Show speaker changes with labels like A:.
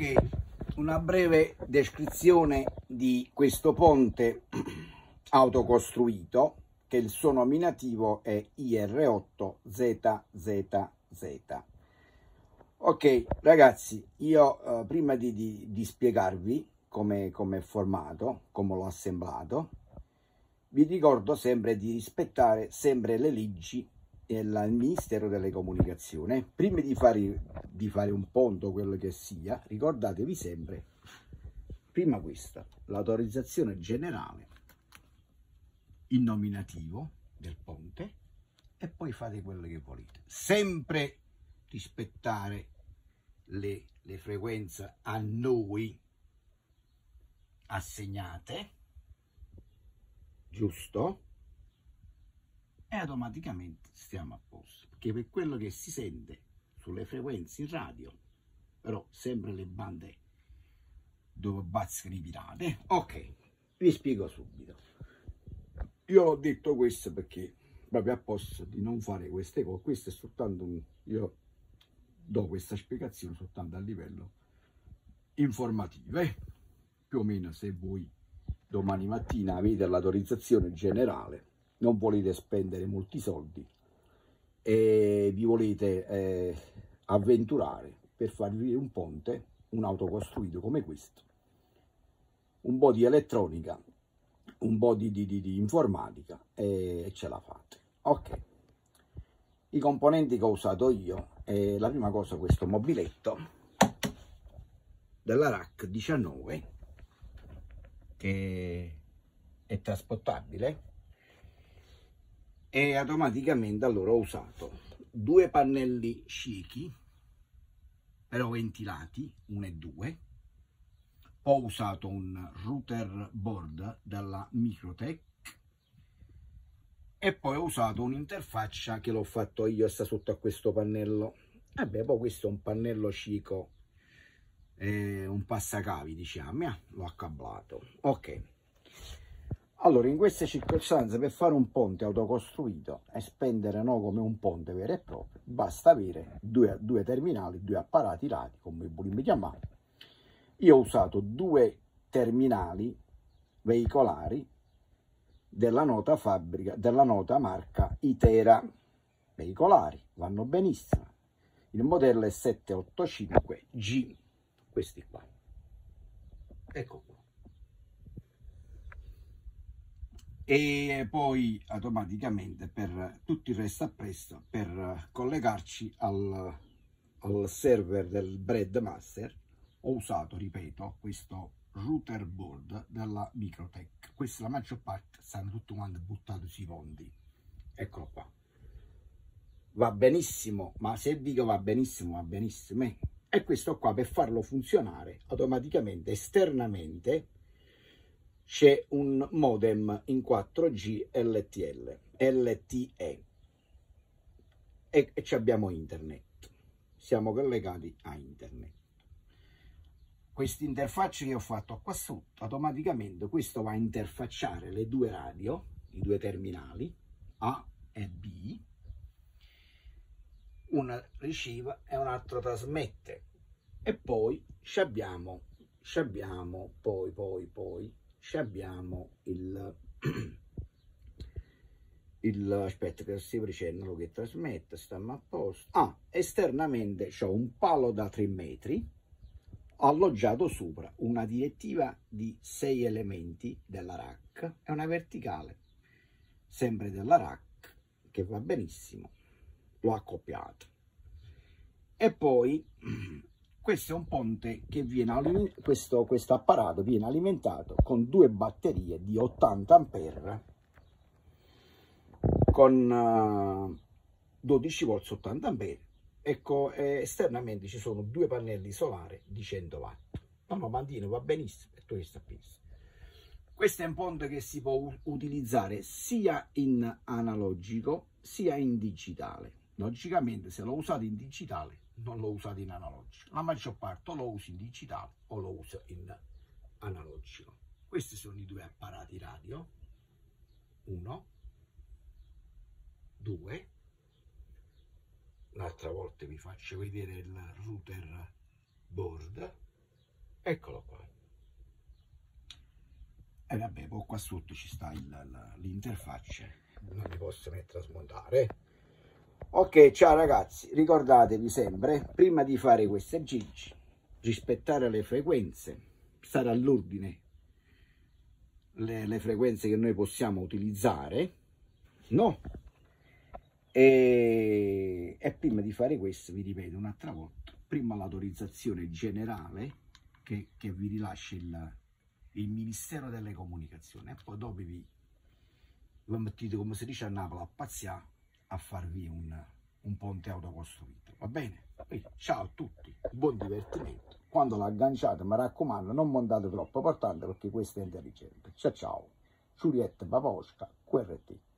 A: Ok, una breve descrizione di questo ponte autocostruito, che il suo nominativo è IR8ZZZ. Ok ragazzi, io prima di spiegarvi come è formato, come l'ho assemblato, vi ricordo sempre di rispettare sempre le leggi del Ministero delle Comunicazioni. Prima di fare un ponte o quello che sia, ricordatevi sempre, prima questa, l'autorizzazione generale, il nominativo del ponte, e poi fate quello che volete. Sempre rispettare le frequenze a noi assegnate, giusto? E automaticamente stiamo a posto, perché per quello che si sente sulle frequenze in radio, però sempre le bande dove bazzicano i pirati. Ok, vi spiego subito. Io ho detto questo perché proprio a posto di non fare queste cose. Questo è soltanto io do questa spiegazione soltanto a livello informativo, più o meno. Se voi domani mattina avete l'autorizzazione generale, non volete spendere molti soldi e vi volete avventurare per farvi un ponte, un autocostruito come questo, un po' di elettronica, un po' di informatica, e ce la fate. Ok, i componenti che ho usato io, la prima cosa, questo mobiletto della RAC 19 che è trasportabile, e automaticamente allora ho usato due pannelli ciechi però ventilati, 1 e 2. Ho usato un router board della Microtech e poi ho usato un'interfaccia che l'ho fatto io, sta sotto a questo pannello. Vabbè, poi questo è un pannello cieco, un passacavi, diciamo, l'ho accablato. Ok, allora in queste circostanze, per fare un ponte autocostruito e spendere no come un ponte vero e proprio, basta avere due terminali, due apparati radio, come vogliamo chiamare. Io ho usato due terminali veicolari della nota fabbrica, della nota marca Itera. Veicolari, vanno benissimo. Il modello è 785G, questi qua. Ecco qua. E poi automaticamente per tutto il resto appresso, per collegarci al server del Breadmaster, ho usato, ripeto, questo router board della Microtech. Questa, la maggior parte stanno tutti quanti buttati sui ponti. Eccolo qua. Va benissimo, ma se dico va benissimo, va benissimo. E questo qua, per farlo funzionare automaticamente esternamente, c'è un modem in 4G LTE e abbiamo internet, siamo collegati a internet. Questa interfaccia che ho fatto qua sotto, automaticamente questo va a interfacciare le due radio, i due terminali A e B, una riceve e un altro trasmette, e poi abbiamo aspetta che stiamo dicendo che trasmette, stiamo a posto. Esternamente c'ho un palo da 3 metri alloggiato sopra una direttiva di 6 elementi della RAC e una verticale sempre della RAC che va benissimo, l'ho accoppiato. E poi questo è un ponte che viene, questo apparato viene alimentato con due batterie di 80 ampere con 12 volt 80 ampere. Ecco, esternamente ci sono due pannelli solari di 100 watt. No, Mandino, va benissimo, e tu che sta penso. Questo è un ponte che si può utilizzare sia in analogico sia in digitale. Logicamente, se lo usate in digitale, non lo usate in analogico. La maggior parte lo uso in digitale o lo uso in analogico. Questi sono i due apparati radio. 1, 2. Un'altra volta vi faccio vedere il router board. Eccolo qua. E vabbè, poi qua sotto ci sta l'interfaccia, non mi posso mettere a smontare. Ok, ciao ragazzi, ricordatevi sempre, prima di fare questi agganci, rispettare le frequenze, stare all'ordine le frequenze che noi possiamo utilizzare, no? E prima di fare questo, vi ripeto un'altra volta, prima l'autorizzazione generale che vi rilascia il Ministero delle Comunicazioni, e poi dopo vi mettete, come si dice a Napoli, a pazziare, a farvi un ponte auto costruito, va bene? Quindi, ciao a tutti, buon divertimento. Quando l'agganciate, mi raccomando, non montate troppo portante, perché questo è intelligente. Ciao ciao, Giulietta Paposca, QRT.